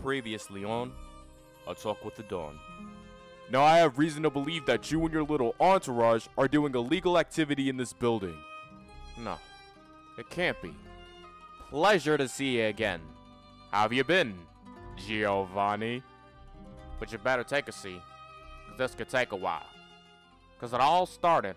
Previously on A Talk with the Dawn. Now I have reason to believe that you and your little entourage are doing illegal activity in this building. No, it can't be. Pleasure to see you again. How have you been, Giovanni? But you better take a seat, because this could take a while. Because it all started.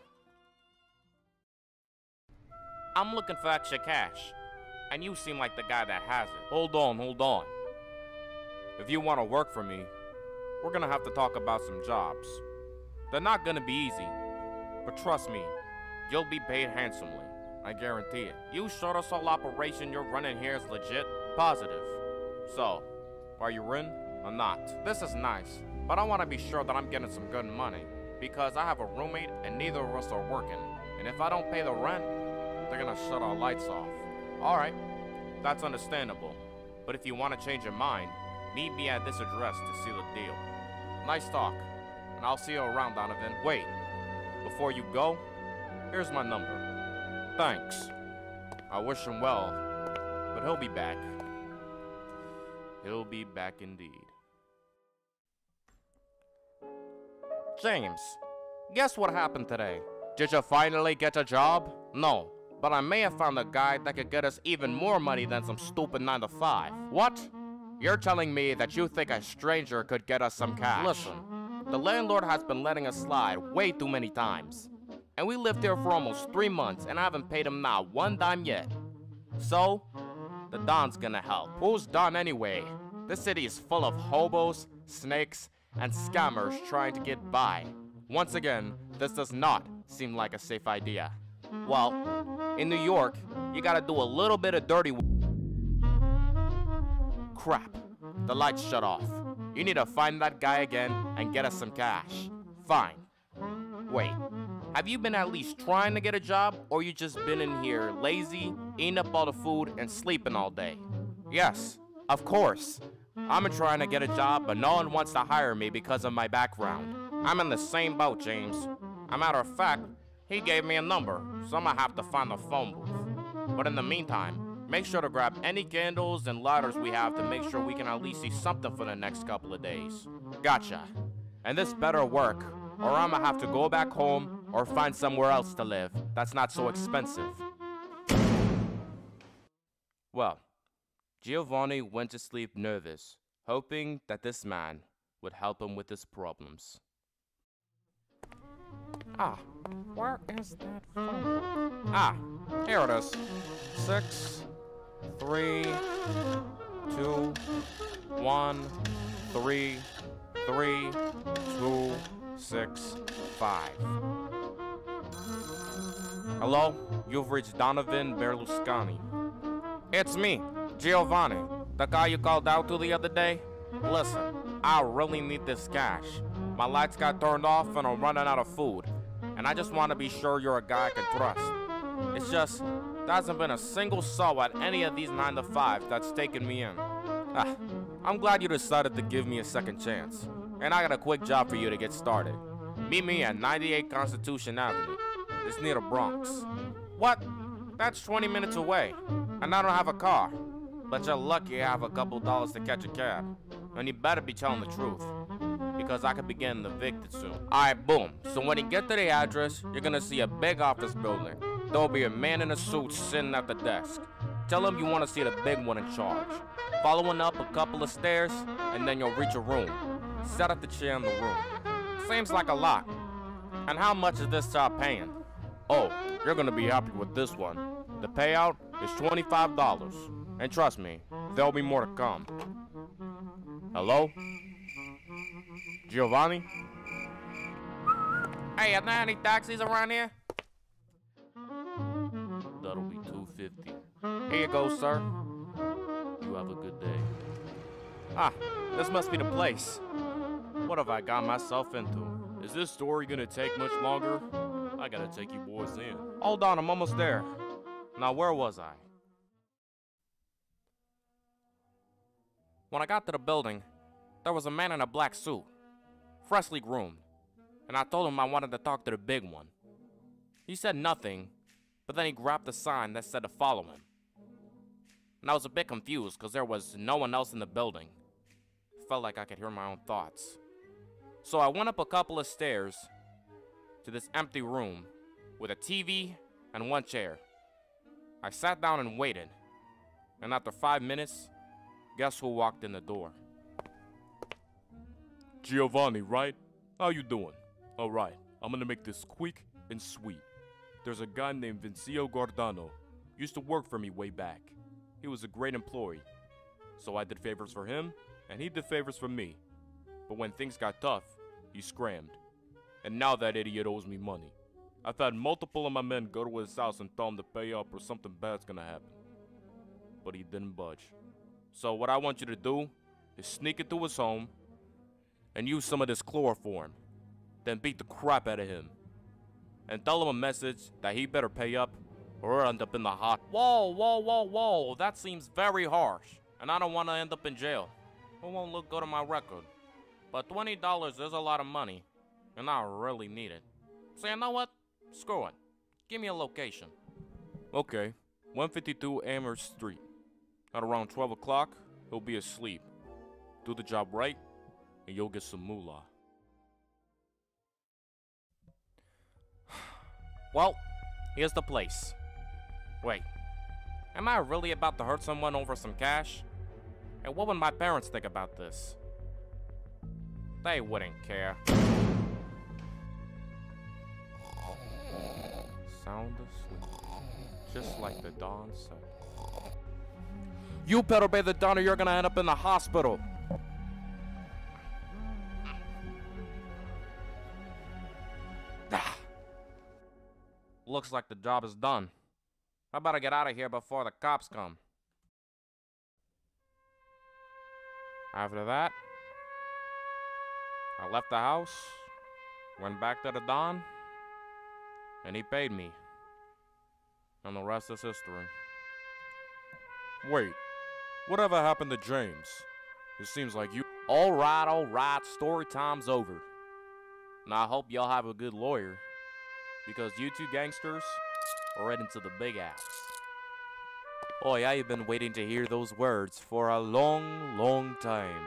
I'm looking for extra cash, and you seem like the guy that has it. Hold on. If you want to work for me, we're gonna have to talk about some jobs. They're not gonna be easy, but trust me, you'll be paid handsomely. I guarantee it. You sure this whole operation you're running here is legit? Positive. So, are you in or not? This is nice, but I want to be sure that I'm getting some good money, because I have a roommate and neither of us are working. And if I don't pay the rent, they're gonna shut our lights off. Alright, that's understandable. But if you want to change your mind, meet me at this address to seal the deal. Nice talk, and I'll see you around, Donovan. Wait, before you go, here's my number. Thanks. I wish him well, but he'll be back. He'll be back indeed. James, guess what happened today? Did you finally get a job? No, but I may have found a guy that could get us even more money than some stupid 9 to 5. What? You're telling me that you think a stranger could get us some cash? Listen, the landlord has been letting us slide way too many times. And we lived here for almost 3 months and I haven't paid him not one dime yet. So, the Don's gonna help. Who's Don anyway? This city is full of hobos, snakes, and scammers trying to get by. Once again, this does not seem like a safe idea. Well, in New York, you gotta do a little bit of dirty work. Crap, the lights shut off. You need to find that guy again and get us some cash. Fine. Wait, have you been at least trying to get a job, or you just been in here lazy, eating up all the food, and sleeping all day? Yes, of course. I'm trying to get a job, but no one wants to hire me because of my background. I'm in the same boat, James. As a matter of fact, he gave me a number, so I'm gonna have to find the phone booth. But in the meantime, make sure to grab any candles and lighters we have to make sure we can at least see something for the next couple of days. Gotcha. And this better work, or I'm gonna have to go back home or find somewhere else to live that's not so expensive. Well, Giovanni went to sleep nervous, hoping that this man would help him with his problems. Where is that phone? Here it is. 6, 3, 2, 1, 3, 3, 2, 6, 5. Hello? You've reached Donovan Berlusconi. It's me, Giovanni, the guy you called out to the other day. Listen, I really need this cash. My lights got turned off and I'm running out of food. And I just want to be sure you're a guy I can trust. It's just, there hasn't been a single soul at any of these 9 to 5s that's taken me in. I'm glad you decided to give me a second chance. And I got a quick job for you to get started. Meet me at 98 Constitution Avenue. It's near the Bronx. What? That's 20 minutes away. And I don't have a car. But you're lucky I have a couple dollars to catch a cab. And you better be telling the truth, because I could be getting evicted soon. Alright, boom. So when you get to the address, you're gonna see a big office building. There'll be a man in a suit sitting at the desk. Tell him you want to see the big one in charge. Following up a couple of stairs, and then you'll reach a room. Set up the chair in the room. Seems like a lot. And how much is this job paying? Oh, you're gonna be happy with this one. The payout is $25. And trust me, there'll be more to come. Hello? Giovanni? Hey, are there any taxis around here? That'll be $2.50. Here you go, sir. You have a good day. This must be the place. What have I got myself into? Is this story gonna take much longer? I gotta take you boys in. Hold on, I'm almost there. Now, where was I? When I got to the building, there was a man in a black suit, freshly groomed, and I told him I wanted to talk to the big one. He said nothing, but then he grabbed a sign that said to follow him. And I was a bit confused because there was no one else in the building. felt like I could hear my own thoughts. So I went up a couple of stairs to this empty room with a TV and one chair. I sat down and waited, and after 5 minutes, guess who walked in the door? Giovanni, right? How you doing? Alright, I'm gonna make this quick and sweet. There's a guy named Vincio Guardano. Used to work for me way back. He was a great employee. So I did favors for him, and he did favors for me. But when things got tough, he scrammed. And now that idiot owes me money. I've had multiple of my men go to his house and tell him to pay up or something bad's gonna happen. But he didn't budge. So what I want you to do is sneak into his home and use some of this chloroform. Then beat the crap out of him. And tell him a message that he better pay up or he'll end up in the hot. Whoa, whoa, whoa, whoa. That seems very harsh. And I don't want to end up in jail. It won't look good on my record. But $20 is a lot of money. And I really need it. So you know what? Screw it. Give me a location. Okay, 152 Amherst Street. At around 12 o'clock, he'll be asleep. Do the job right, and you'll get some moolah. Well, here's the place. Wait, am I really about to hurt someone over some cash? And what would my parents think about this? They wouldn't care. Sound asleep, just like the Don said. You better be the Don or you're gonna end up in the hospital. Looks like the job is done. I better get out of here before the cops come. After that, I left the house, went back to the Don, and he paid me. And the rest is history. Wait, whatever happened to James? It seems like you... Alright, story time's over. Now I hope y'all have a good lawyer, because you two gangsters are heading to the big house. Boy, I've been waiting to hear those words for a long, long time.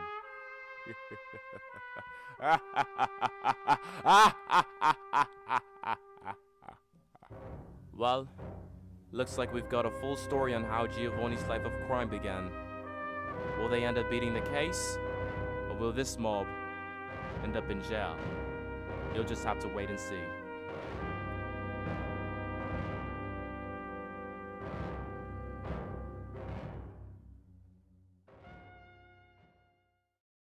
Well, looks like we've got a full story on how Giovanni's life of crime began. Will they end up beating the case? Or will this mob end up in jail? You'll just have to wait and see.